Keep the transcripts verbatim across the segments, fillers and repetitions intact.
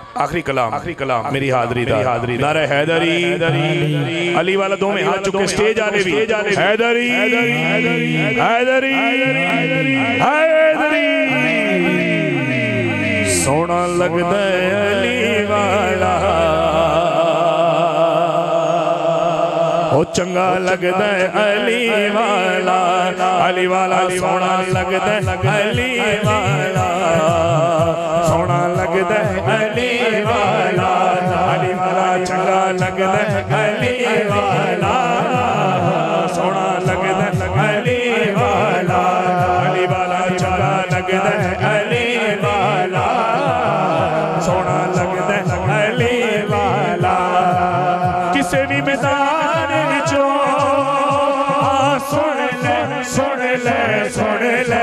आखिरी कलाम आखिरी कलाम मेरी हाजरी दा हाजरी नारे हैदरी अली वाला दो में हाथ चुके स्टेज आले भी हैदरी हैदरी हैदरी सोना लगदा अली वाला ओ चंगा लगदा अली वाला अली वाला सोना लगदा अली वाला सोना लगदा अली वाला अली वाला चंगा लगदा अली वाला सोना लगदा अली वाला अली वाला चंगा लगदा अली वाला सोना लगदा अली वाला किसे भी मैदान विचों सुन ले सुन ले सुन ले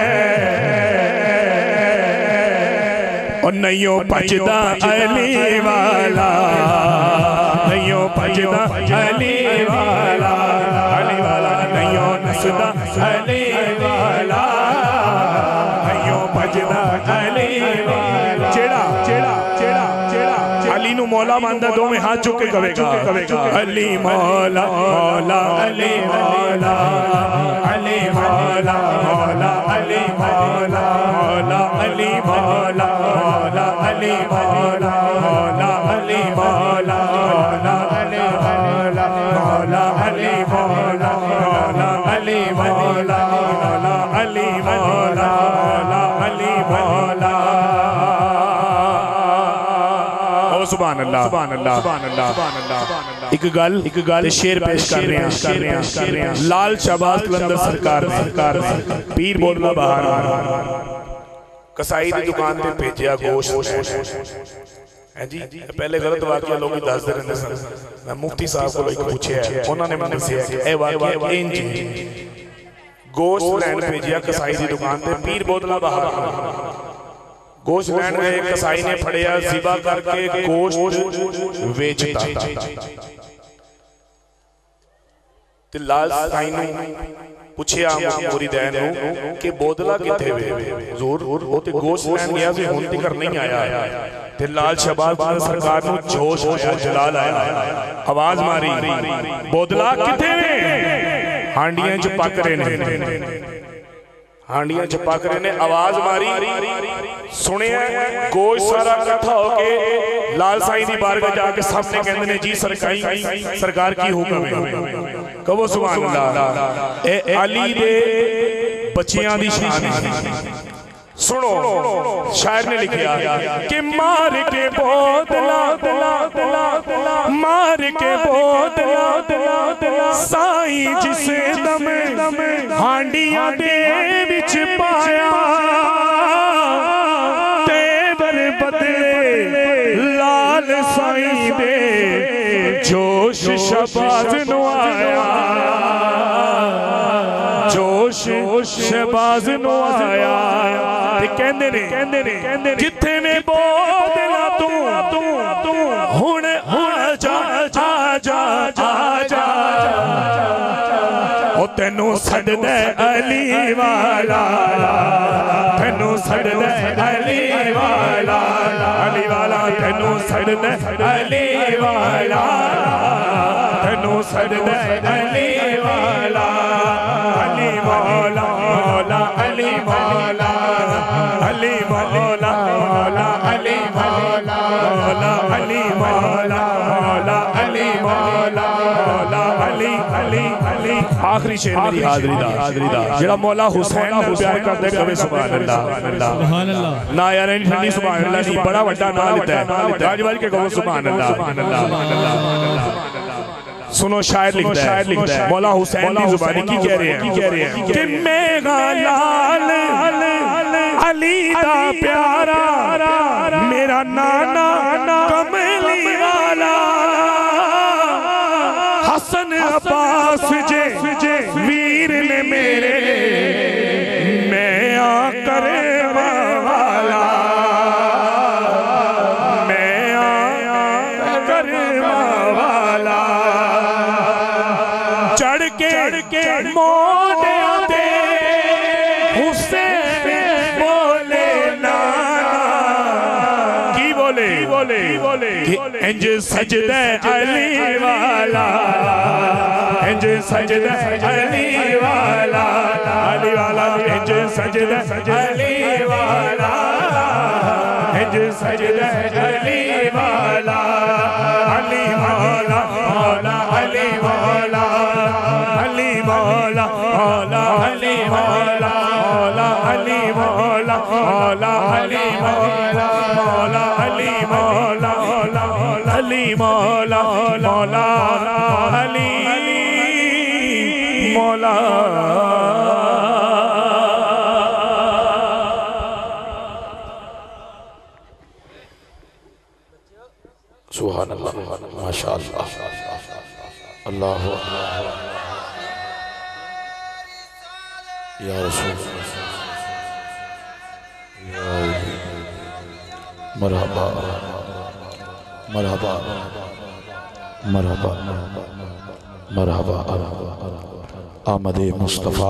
और नहीं भजदा अली वाला नहीं भजदा अली वाला अली वाला नहीं नसदा अली वाला नहीं भजदा अली वाला जेड़ा जेड़ा जेड़ा जेड़ा अली नु मौला मानदा दो में हाथ चुक के कवेगा अली मौला मौला अली मौला अली मौला मौला अली मौला मौला अली मौला मौला अली मौला मौला अली मौला मौला अली मौला मौला अली मौला मौला अली मौला मौला अली मौला मौला अली मौला सुभान अल्लाह सुभान अल्लाह सुभान अल्लाह सुभान अल्लाह एक गल एक गल शेर पेश कर रहे हैं कर रहे हैं कर रहे हैं लाल शाहबाज कलंदर सरकार ने सरकार ने पीर बोलना बाहर कसाई की दुकान पे भेजा गोश्त है जी पहले गलत वाकया लोग दसदे रहंदे सन मैं मुफ्ती साहब को एक पूछया उन्होंने मैंने दस्सिया कि ए वाकया इंज गोश्त लैन भेजिया कसाई की दुकान पे पीर बोतला बाहर गोश्त लैन गए कसाई ने फड़िया ज़िबा करके गोश्त वेचता ते लाल साईं ने पूछया मुरीदैन नु कि बोतला किथे वे हुजूर ओ ते गोश्त लैन गया सी हुण तक नहीं आया ते लाल शाहबाज सरकार नु जोश आया जलाल आया आवाज मारी बोतला किथे वे हांडियां च पक रहे ने हांडियां च पक रहे ने आवाज मारी सुनिया गोश्त सारा इकट्ठा होके लाल साईं दी बारगाह जाके सामने कहंदे ने जी सरकारी सरकार की हुक्म है कहो सुभान अल्लाह ए अली दे बच्चियां दी शान है सुनो शायर ने लिखा कि मार के बोतला मार के बोतला साईं जिस दम हांडियां दे विच पाया तेवर बदले लाल साईं दे जोश शहबाज नु आया जोश शहबाज नु आया ते कहंदे ने कहंदे ने कहंदे ने जिथे में बोतला तू तू तू हुण आजा आजा आजा ओ तेनू सददे अली वाला तेनू सददे अली वाला अली वाला तेनू सददे अली वाला तेनू सददे अली वाला अली मौला मौला अली मौला अली मौला मौला अली मौला मौला अली मौला मौला अली मौला मौला अली अली अली आखिरी शेर मेरी हाजरी दा हाजरी दा जेड़ा मौला हुसैन को प्यार करदे कवे सुभान अल्लाह सुभान अल्लाह ना यार नहीं सुभान अल्लाह नहीं बड़ा बड़ा नाम लेता है राजवाज के कहो सुभान अल्लाह सुभान अल्लाह सुनो शायर लिखता है शायर लिखता है मौला हुसैन की जुबानी की कह रहे हैं की कह रहे हैं कि मेरा लाल अली दा प्यारा मेरा नाना कमली वाला हसन अब्बास जे वीर ने मेरे मैं आकर वाला मैं आकर वाला चढ़ के मोटिया दे हुसैन बोले नाना की बोले बोले कि इंज सजदे अली वाला, इंज सजदे अली वाला, अली वाला इंज सजदे अली वाला, इंज सजदे अली वाला, अली मौला मौला अली मौला, अली मौला मौला अली मौला, मौला अली मौला, मौला अली मौला, मौला अली मौला, अली मौला मौला अली मौला। सुभान अल्लाह, माशाअल्लाह, अल्लाह या रसूल, मरहबा मरहबा मरहबा मरहबा आमदे मुस्तफ़ा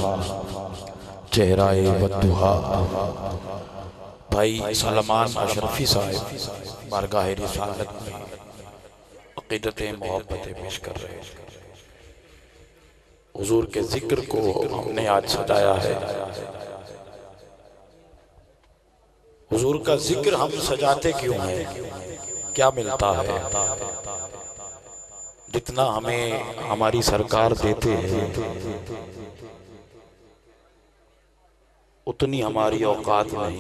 चेहराए बद्दुहा। भाई सलमान अशरफी साहब बारगाह रिसालत में अक़ीदत मोहब्बत पेश कर रहे हैं। हुजूर के जिक्र को हमने आज सजाया है। हुजूर का जिक्र हम सजाते क्यों हैं? क्या मिलता है? जितना हमें हमारी सरकार देते हैं उतनी हमारी औकात नहीं।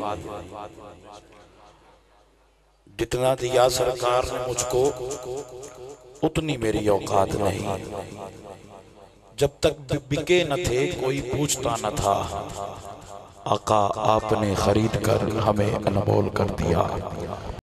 जितना दिया सरकार ने मुझको उतनी मेरी औकात नहीं। जब तक बिके न थे कोई पूछता न था, आका आपने खरीद कर हमें अनमोल कर दिया।